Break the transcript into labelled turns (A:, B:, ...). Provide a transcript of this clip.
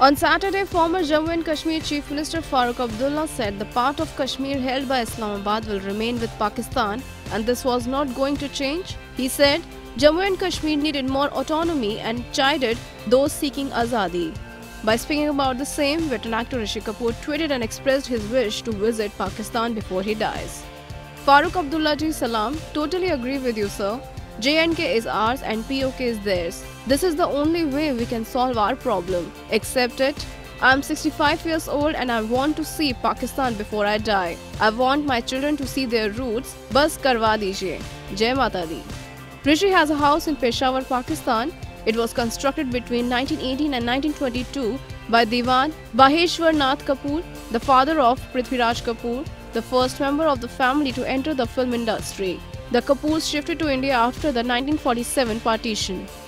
A: On Saturday, former Jammu and Kashmir Chief Minister Farooq Abdullah said the part of Kashmir held by Islamabad will remain with Pakistan and this was not going to change. He said Jammu and Kashmir needed more autonomy and chided those seeking azadi. By speaking about the same, veteran actor Rishi Kapoor tweeted and expressed his wish to visit Pakistan before he dies. Farooq Abdullah ji salam, totally agree with you sir. J&K is ours and POK is theirs. This is the only way we can solve our problem. Accept it. I am 65 years old and I want to see Pakistan before I die. I want my children to see their roots. Bas karwa dijiye. Jai Mata Di. Rishi has a house in Peshawar, Pakistan. It was constructed between 1918 and 1922 by Diwan Baheshwar Nath Kapoor, the father of Prithviraj Kapoor, the first member of the family to enter the film industry. The Kapoors shifted to India after the 1947 partition.